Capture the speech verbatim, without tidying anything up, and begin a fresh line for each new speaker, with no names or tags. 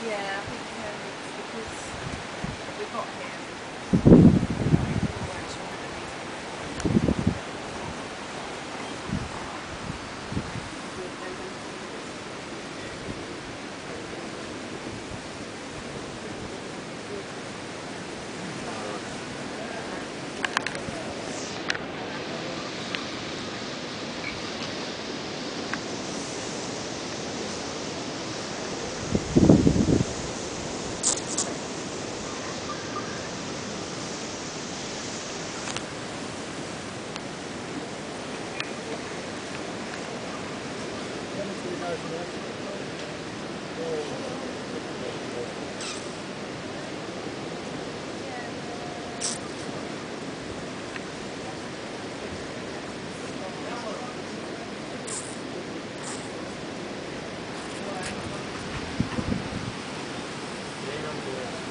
Yeah, I think um, it's because we got here. We weren't sure whether these
Thank you.